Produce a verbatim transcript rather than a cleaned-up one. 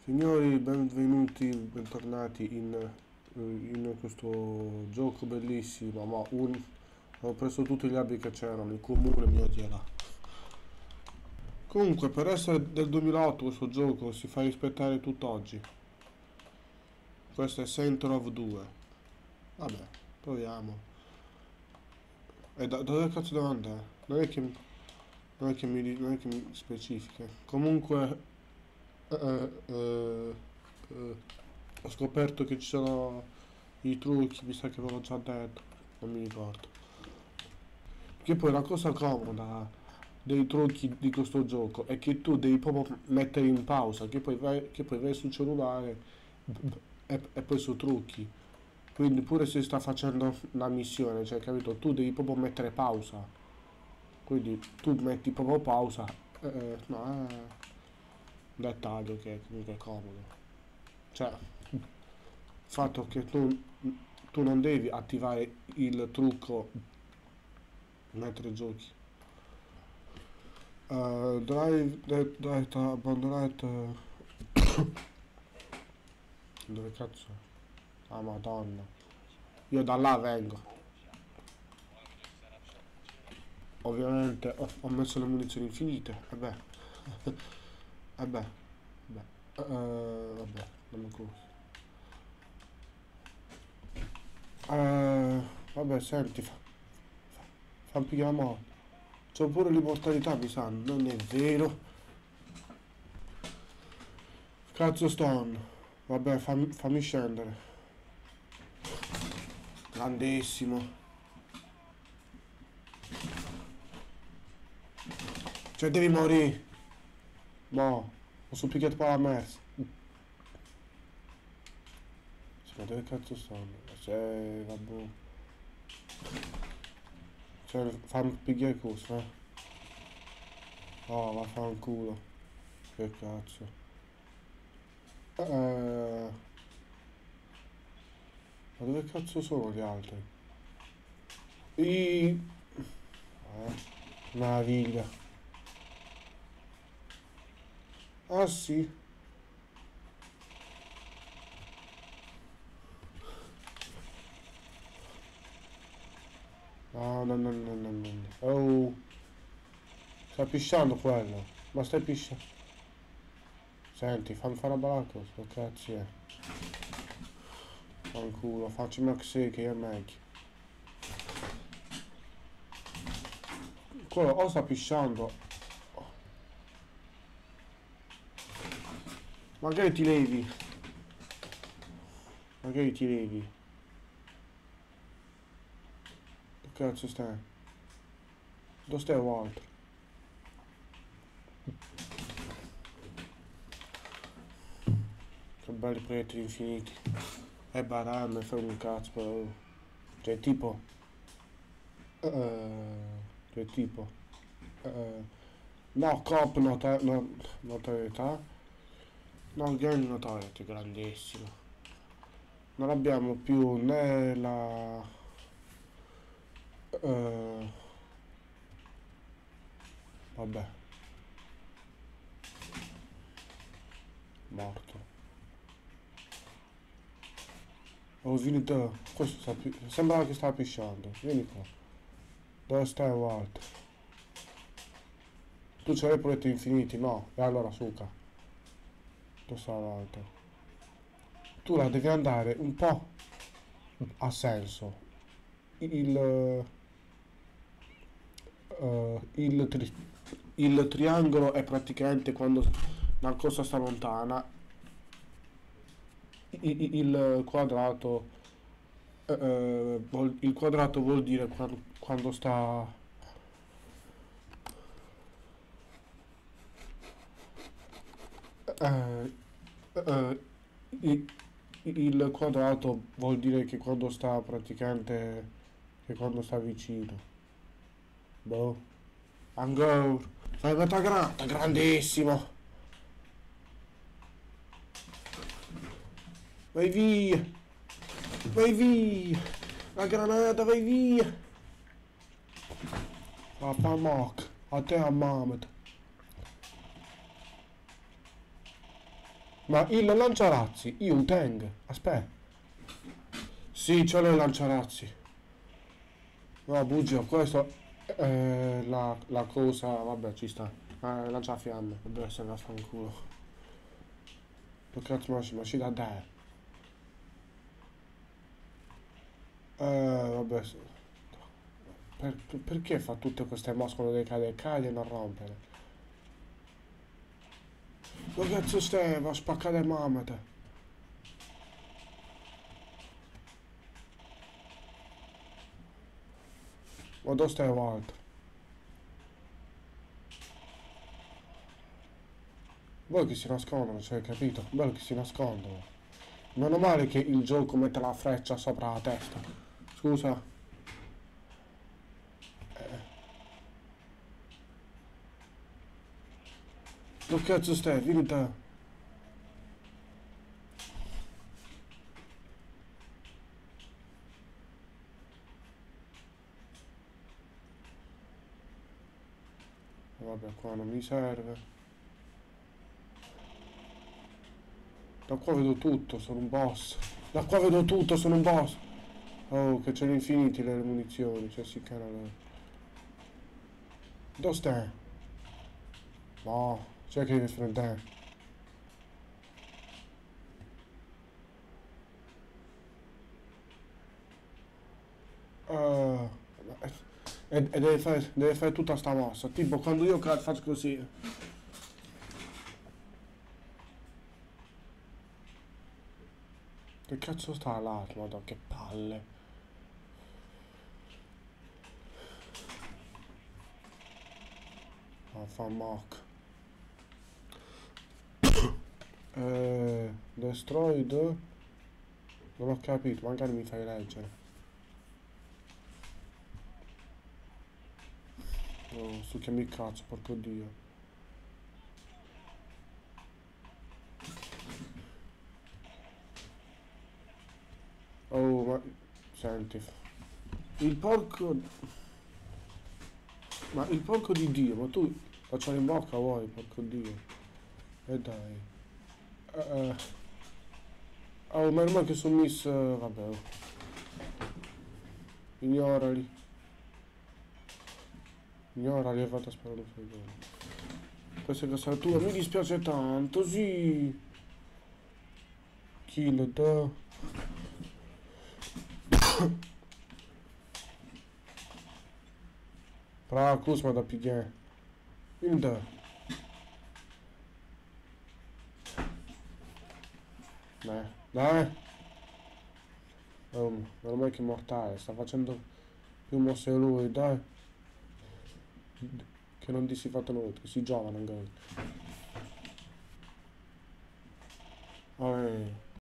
Signori, benvenuti, bentornati in, in questo gioco bellissimo, ma un, ho preso tutti gli alberi che c'erano, il comune mi odierà. Comunque, per essere del duemilaotto questo gioco si fa rispettare tutt'oggi. Questo è Saint Row due. Vabbè, proviamo. E da, dove cazzo devo andare? Non è che, non è che mi, non è che mi specifica. Comunque, eh, eh, eh, ho scoperto che ci sono i trucchi, mi sa che ve l'ho già detto, non mi ricordo. Che poi la cosa comoda dei trucchi di questo gioco è che tu devi proprio mettere in pausa, che poi vai, che poi vai sul cellulare e, e poi su trucchi. Quindi pure se sta facendo una missione, cioè capito, tu devi proprio mettere pausa. Quindi tu metti proprio pausa. Eh, eh, no, è un dettaglio che comunque è comodo. Cioè, il fatto che tu, tu non devi attivare il trucco mentre giochi. Uh, drive, drive, drive, abbandonate. Dove cazzo? Ah, madonna. Io da là vengo. Ovviamente ho, ho messo le munizioni infinite. E beh. E beh. Beh. Uh, vabbè, non mi cosa. Uh, vabbè, senti, fa, fa, fammi pigliare la moto. C'ho pure l'immortalità, mi sa, non è vero. Cazzo Stone. Vabbè, fammi, fammi scendere. Grandissimo. Cioè devi morire. No, ho sul picchiato per la merda. Ma dove cazzo stanno? Cioè, vabbè. Cioè, fammi pigliare cosa, eh. Oh, vaffanculo. Che cazzo. Eh, ma dove cazzo sono gli altri? I... Eh, meraviglia. Ah sì. No, no, no, no, no, no. Oh, stai pisciando quello. Ma stai pisciando. Senti, fammi fare una bella cosa. Che cazzo è? Fanculo, facciamo così che è meglio. Quello o sta pisciando. Magari ti levi. Magari ti levi. Che cazzo stai? Dove stai Walter? Che belli proiettili infiniti. E barame, fai un cazzo però. Cioè tipo. Uh, cioè tipo. Uh, no, cop nota, no, notorietà. No, gang notoriety, grandissimo. Non abbiamo più né la... Uh, vabbè. Morto. Oh, vieni te. Questo sta pi- sembrava che stava pisciando. Vieni qua. Dove stai Walter? Tu c'hai i proiettili infiniti? No. E allora suca. Dove sta Walter? Tu la devi andare un po' a senso. Il... Uh, il, tri- il triangolo è praticamente quando una cosa sta lontana, I- il quadrato eh, vuol- il quadrato vuol dire quando, quando sta eh, eh, i- il quadrato vuol dire che quando sta praticamente che quando sta vicino. Boh. Ancora fai questa grata grandissimo. Vai via, vai via, la granata, vai via. Papà mock, a te a Mamet. Ma il lanciarazzi, io uteng. Aspetta. Sì, c'ho le lanciarazzi. No, buggio, questo è la, la cosa, vabbè, ci sta. Eh, lanciafiamme, deve essere una fanculo. Che cazzo ma ci ma ci da te? Eh, vabbè. Per, perché fa tutte queste mosse quando deve cadere? Cade e non rompere. Ma cazzo stai? Va a spaccare mamma te. Ma dove stai Walter? Voi che si nascondono, cioè, capito? Bello che si nascondono. Meno male che il gioco mette la freccia sopra la testa. Scusa. Dove cazzo stai? Vieni te. Vabbè, qua non mi serve. Da qua vedo tutto, sono un boss. Da qua vedo tutto, sono un boss. Oh, che ce ne infiniti le munizioni, cioè si canale. Dove stai? No, c'è che devi affrontare. Uh, e, e deve, fare, deve fare tutta sta mossa. Tipo quando io cazzo faccio così. Che cazzo sta là? Madonna, che palle. Ah, fa mock. Eh, destroy the... Non ho capito, magari mi fai leggere. Oh, su che mi cazzo, porco dio. Oh, ma... Senti. Il porco... Ma il porco di dio, ma tu... Facciamo in bocca vuoi, porco dio. E dai. Eh, eh. Oh, ma ormai che sono miss... Vabbè. Oh. Ignorali. Ignorali e vado a sparare un fregone. Questa è casa tua, mi dispiace tanto, sì. Kill da. Brava Cosma da pigliare. In da. Dai, dai. Oh, ormai che è mortale, sta facendo più mosse lui, dai. Che non ti si fatto nulla, che si giovane ancora. Oh,